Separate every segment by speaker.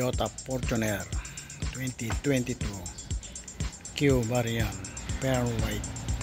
Speaker 1: Toyota Fortuner 2022 Q variant pearl white.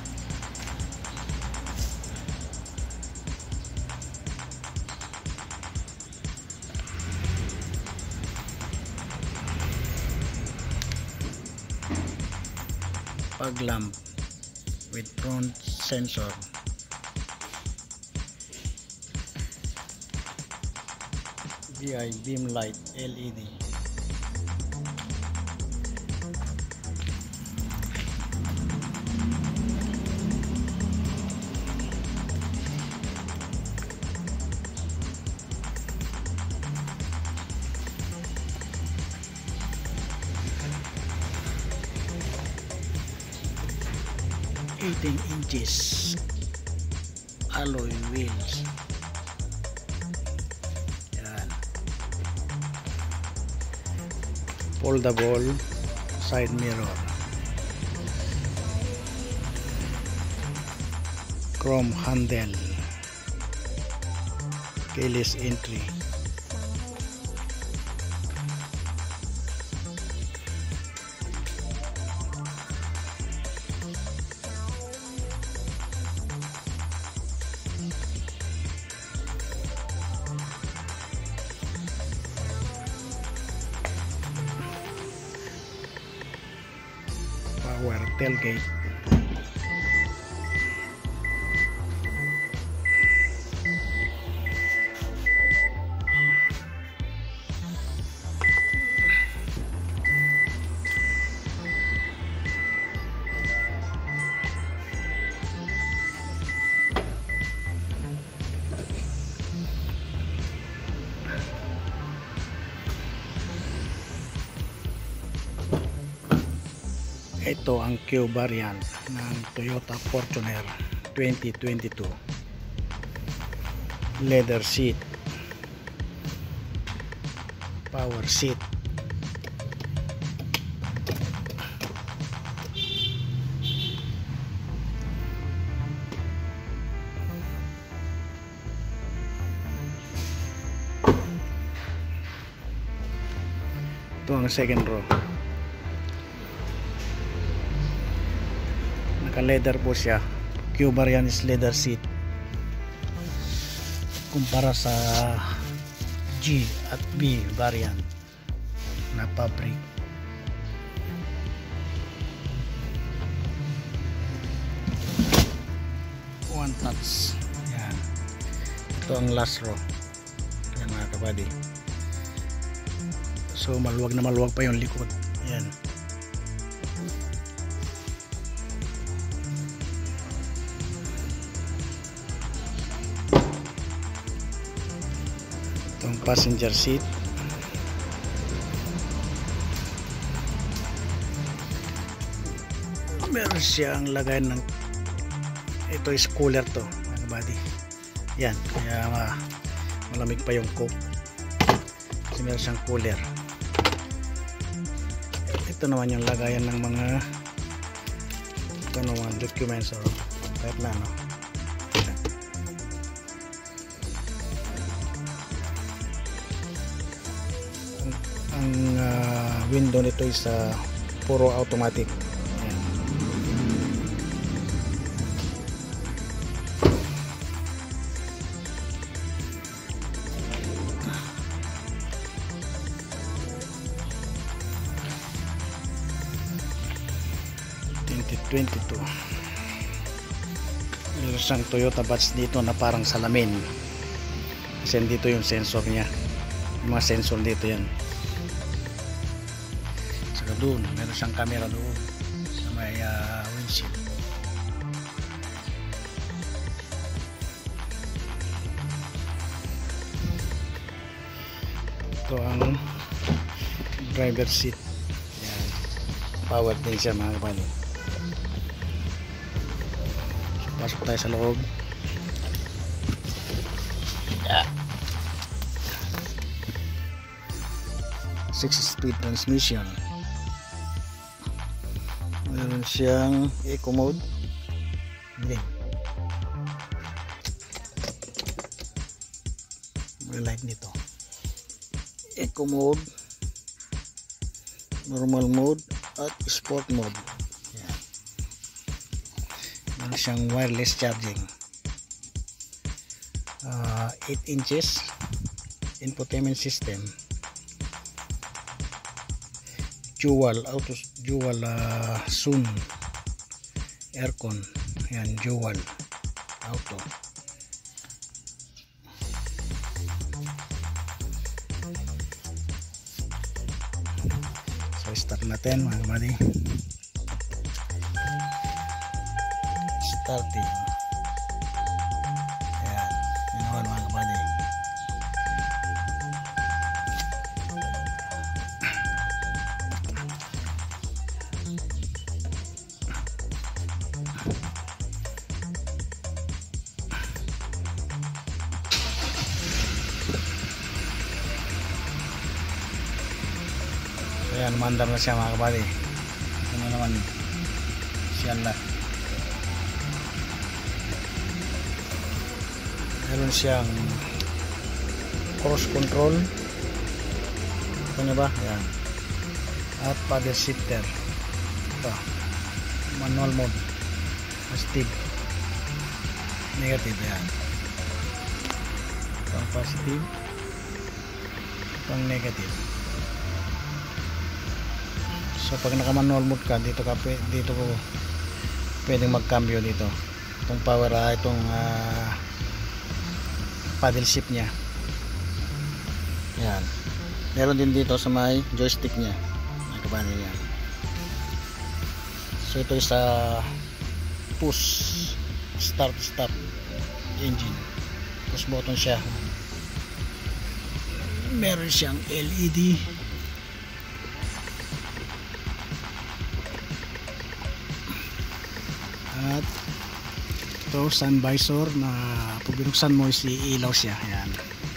Speaker 1: Fog lamp with front sensor. VI beam light LED. Inches alloy wheels. Yan. Foldable side mirror. Chrome handle. Keyless entry. Power tailgate. Ito ang Q variant ng Toyota Fortuner 2022. Leather seat, power seat, ito ang second row. Naka-leather po siya. Q variant is leather seat kumpara sa G at B variant na fabric. One touch. Yan. Ito ang last row. Yan mga kabady. So maluwag na maluwag pa yung likod. Yan. Itong passenger seat. Meron siyang lagay ng, ito is cooler to mga body. Yan, kaya malamig pa yung coke kasi meron siyang cooler. Ito naman yung lagayan ng mga documents or kahit na ano. Ang window nito is puro automatic. Ayan. Meron siyang Toyota badge dito na parang salamin kasi dito yung sensor niya, yung mga sensor dito yan. Saka doon meron siyang camera doon sa may windshield. Ito ang driver seat. Yan. Power din siya mga kapatid. Pasok tayo sa loob. 6-speed transmission. Meron siyang eco mode. May light nito. Eco mode, normal mode at sport mode. Yan. Meron siyang wireless charging. 8 inches infotainment system, dual sun aircon. Yan, dual auto. So start natin mga kabady. Starting. Ayan, yan naman mga kabady. Ayan, mandar na siya mga kabady. Ano naman siya na. Meron siyang cross control. Ito nyo ba? Ayan. At paddle shifter. Ito. Manual mode. Positive. Negative. Ayan. Ito ang positive. Ito ang negative. So pag naka manual mode ka, dito ko pwedeng magcambio dito. Itong power, itong paddle shift nya. Yan. Meron din dito sa may joystick nya. Nakabani yan. So ito sa push start stop engine. Push button siya. Meron siyang LED. At ito sun visor na pag binuksan mo ilaw siya. Ayan.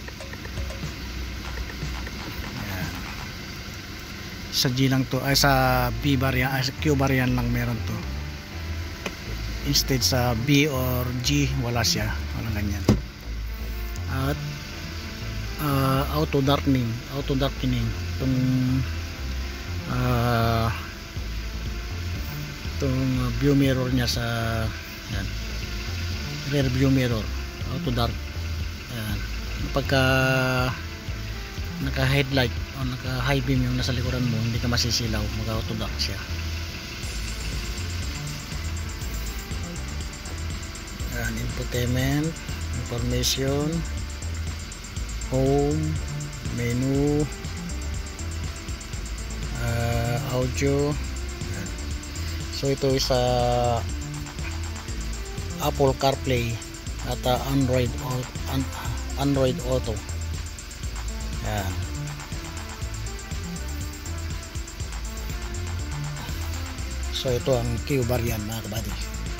Speaker 1: Ayan. Sa G lang to, ay sa B variant, ay sa Q variant lang meron to. Instead sa B or G wala siya, walang ganyan. At auto darkening itong view mirror niya sa yan, rear view mirror, auto dark. Ayan. Pagka naka headlight o naka high beam yung nasa likuran mo, hindi ka masisilaw, mag auto dark siya. Ayan, infotainment, information, home, menu, audio. So ito is Apple CarPlay at Android Auto. Yan. So ito ang Q variant mga kabady.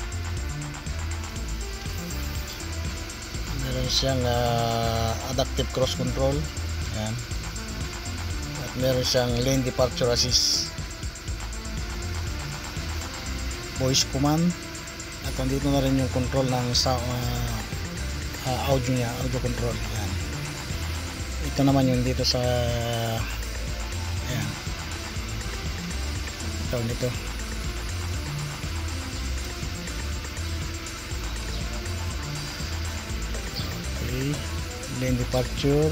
Speaker 1: Meron siyang adaptive cruise control. Yan. At meron siyang lane departure assist, voice command, at nandito na rin yung control ng audio niya, audio control. Ayan. Ito naman yung dito sa ayan, ito nito. Okay, lane departure,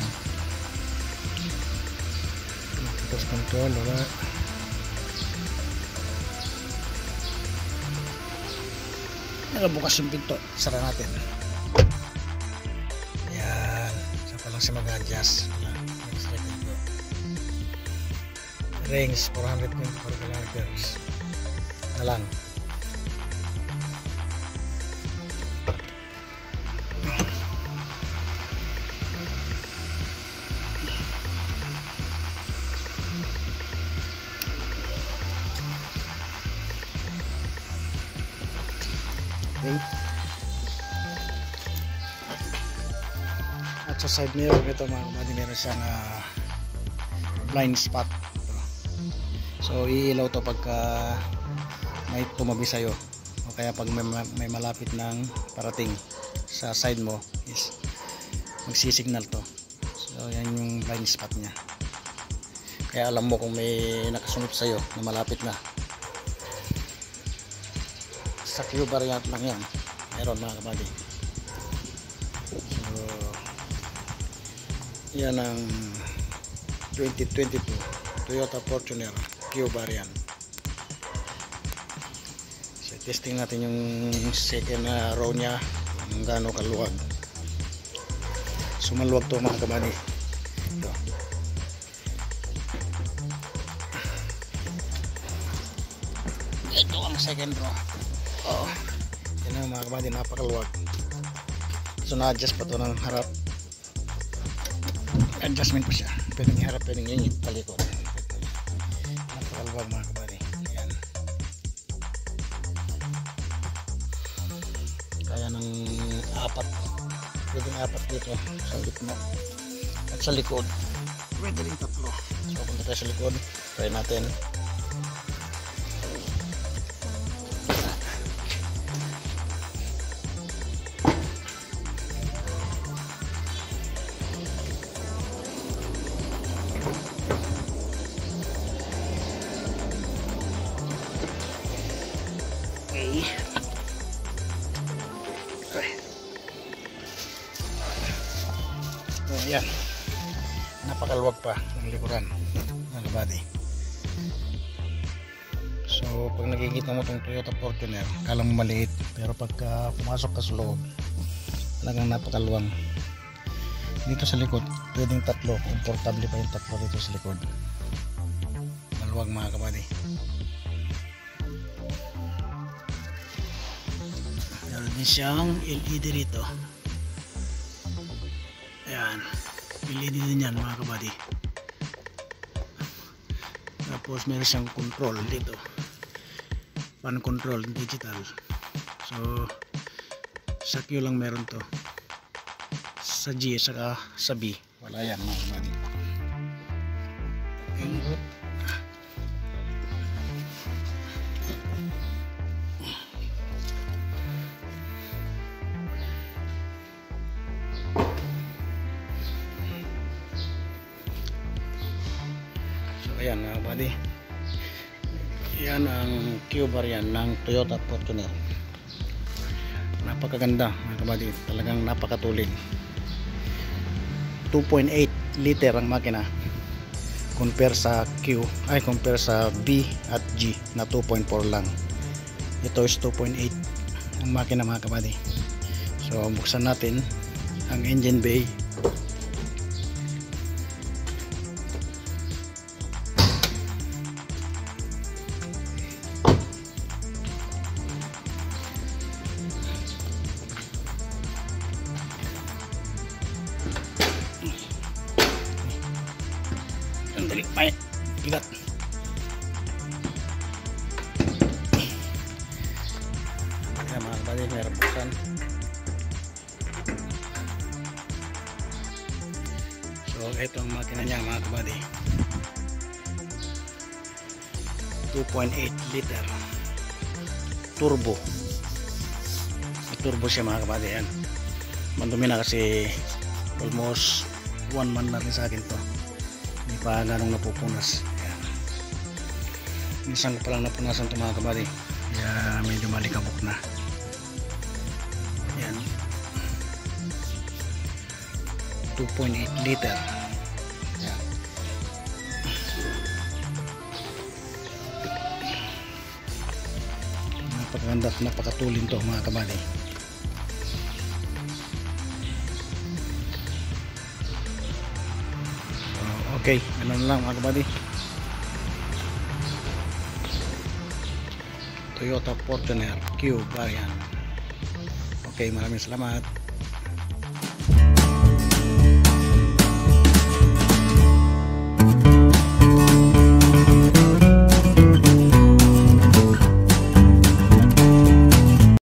Speaker 1: cruise control, wala. Nakabukas yung pinto, sara natin. Yan, siya pa lang siya mag-adjust. Range 424 kilometers na lang. Okay. At sa side mirror nito mga kabady, meron siyang blind spot. So iilaw to pagka may tumabi sa'yo, o kaya pag may malapit ng parating sa side mo is magsisignal to. So yan yung blind spot nya. kaya alam mo kung may nakasunod sa'yo na malapit na. Sa Q variant lang yan meron mga kabady. So yan ang 2022 Toyota Fortuner Q variant. So testing natin yung second row nya kung gaano kaluwag. So maluwag to mga kabady. Ito. Ito ang second row. Oh, yan ang mga kabady, napakaluwag. So na-adjust pa to ng harap. Adjustment pa siya. Pwedeng iharap, pwedeng ingit talikod. Napakaluwag mga kabady. Yan. Kaya ng apat. Pwedeng apat dito sa gitna. At sa likod, pwede rin tatlo. So punta tayo sa likod. Try natin. So, yan. Napakaluwag pa ng likuran ng kabady. So pag nakikita mo itong Toyota Fortuner, kala mo maliit, pero pagka pumasok ka sa loob, talagang napakaluwang. Dito sa likod pwedeng tatlo, komportable pa yung tatlo dito sa likod. Maluwag mga kabady. Meron din siyang LED rito. Ayan, LED din yan mga kabady. Tapos meron siyang control dito, pan control digital. So sa Q lang meron to, sa G saka sa B wala yan mga kabady. Ayan mga kabady, yan ang Q variant ng Toyota Fortuner. Napakaganda mga kabady, talagang napakatulig. 2.8 liter ang makina compare sa Q, ay compare sa B at G na 2.4 lang. Ito is 2.8 ang makina mga kabady. So buksan natin ang engine bay. Sandali, may bigat. Ayan mga kabady, meron buksan. So ito ang makina niya mga kabady, 2.8 liter turbo. Turbo siya mga kabady. Yan, mandumi na kasi almost 1 month na rin sa akin to, hindi pa ganong napupunas. Ayan. Minsan ko palang napunasan ito mga kabady, kaya medyo malikabok na. Ayan, 2.8 liter. Ayan. Napakaganda at napakatulin to mga kabady. Okay, ganun lang mga kabady. Toyota Fortuner Q variant. Okay, maraming salamat.